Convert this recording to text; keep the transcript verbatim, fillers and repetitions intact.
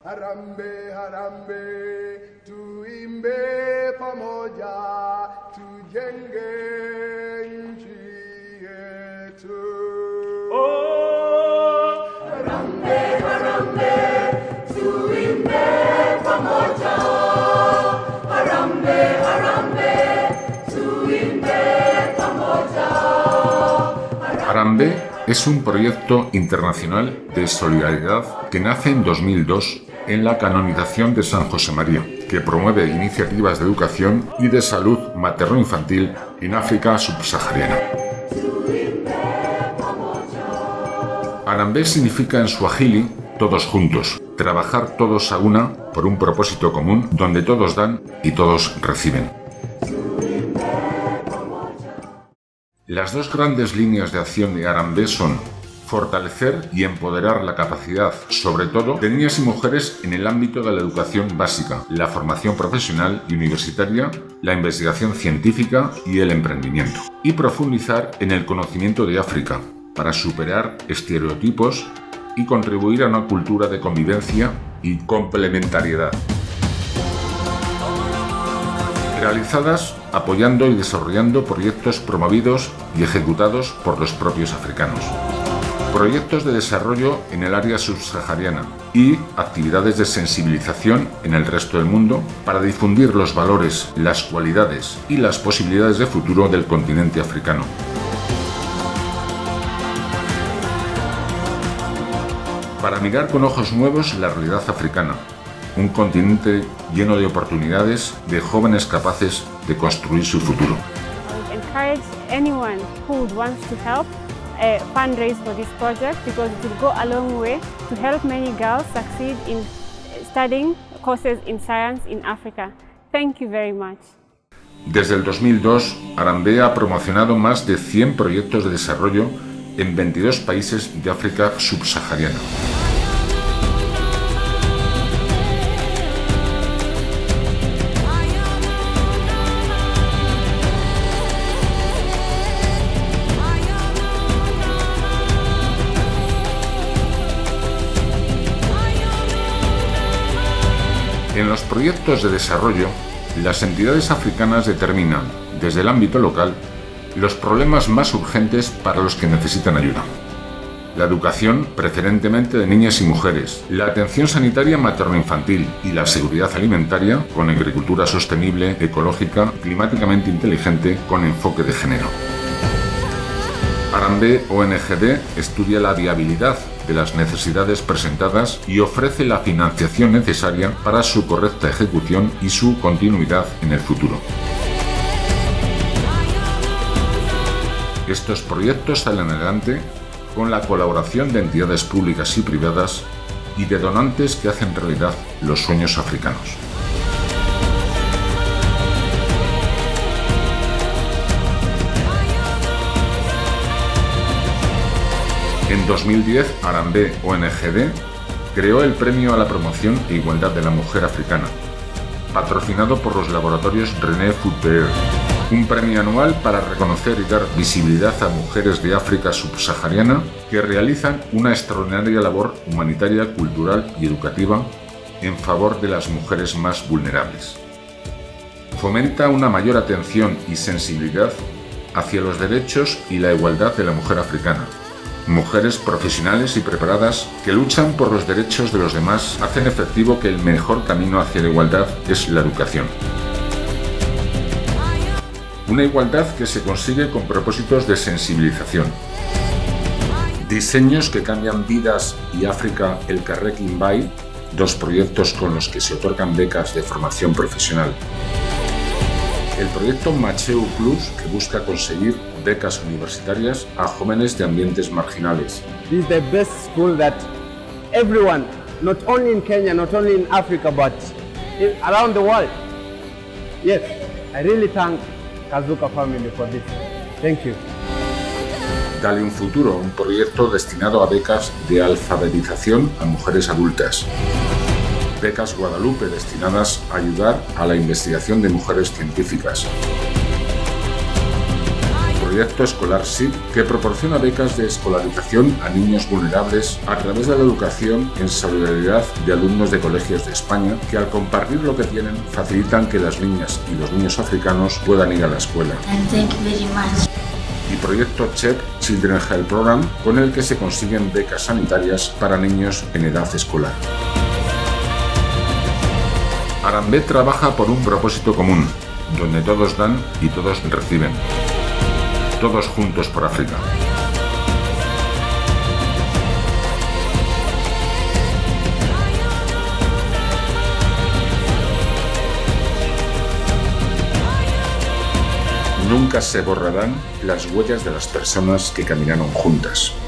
Harambe, harambe, tuimbe pamoja, tujenge nchi yetu. Oh, harambe, harambe, tuimbe pamoja. Harambe, harambe, tuimbe pamoja. Harambe es un proyecto internacional de solidaridad que nace en dos mil dos en la canonización de San José María, que promueve iniciativas de educación y de salud materno-infantil en África subsahariana. Harambe significa en suajili todos juntos, trabajar todos a una por un propósito común donde todos dan y todos reciben. Las dos grandes líneas de acción de Harambe son fortalecer y empoderar la capacidad, sobre todo de niñas y mujeres en el ámbito de la educación básica, la formación profesional y universitaria, la investigación científica y el emprendimiento, y profundizar en el conocimiento de África para superar estereotipos y contribuir a una cultura de convivencia y complementariedad. Realizadas apoyando y desarrollando proyectos promovidos y ejecutados por los propios africanos. Proyectos de desarrollo en el área subsahariana y actividades de sensibilización en el resto del mundo para difundir los valores, las cualidades y las posibilidades de futuro del continente africano. Para mirar con ojos nuevos la realidad africana, un continente lleno de oportunidades, de jóvenes capaces de construir su futuro. Encourage anyone who wants to help uh, fundraise for this project because it will go a long way to help many girls succeed in studying courses in science in Africa. Thank you very much. Desde el dos mil dos, Harambe ha promocionado más de cien proyectos de desarrollo en veintidós países de África subsahariana. En los proyectos de desarrollo, las entidades africanas determinan, desde el ámbito local, los problemas más urgentes para los que necesitan ayuda. La educación, preferentemente de niñas y mujeres, la atención sanitaria materno-infantil y la seguridad alimentaria con agricultura sostenible, ecológica, climáticamente inteligente, con enfoque de género. Harambe O N G D estudia la viabilidad de las necesidades presentadas y ofrece la financiación necesaria para su correcta ejecución y su continuidad en el futuro. Estos proyectos salen adelante con la colaboración de entidades públicas y privadas y de donantes que hacen realidad los sueños africanos. En dos mil diez, Harambe O N G D creó el Premio a la Promoción e Igualdad de la Mujer Africana, patrocinado por los laboratorios René Footwear, un premio anual para reconocer y dar visibilidad a mujeres de África subsahariana que realizan una extraordinaria labor humanitaria, cultural y educativa en favor de las mujeres más vulnerables. Fomenta una mayor atención y sensibilidad hacia los derechos y la igualdad de la mujer africana. Mujeres profesionales y preparadas que luchan por los derechos de los demás hacen efectivo que el mejor camino hacia la igualdad es la educación. Una igualdad que se consigue con propósitos de sensibilización. Diseños que cambian vidas y África el Carrequín Bay, dos proyectos con los que se otorgan becas de formación profesional. El proyecto Macheu Plus, que busca conseguir becas universitarias a jóvenes de ambientes marginales. This is the best school that everyone, not only in Kenya, not only in Africa, but in, around the world. Yes, I really thank Kazuka family for this. Thank you. Dale un futuro, un proyecto destinado a becas de alfabetización a mujeres adultas. Becas Guadalupe destinadas a ayudar a la investigación de mujeres científicas. proyecto escolar S I P, que proporciona becas de escolarización a niños vulnerables a través de la educación en solidaridad de alumnos de colegios de España, que al compartir lo que tienen facilitan que las niñas y los niños africanos puedan ir a la escuela. And thank you very much. Y proyecto C H E P, Children Health Program, con el que se consiguen becas sanitarias para niños en edad escolar. Harambee trabaja por un propósito común, donde todos dan y todos reciben. Todos juntos por África. Nunca se borrarán las huellas de las personas que caminaron juntas.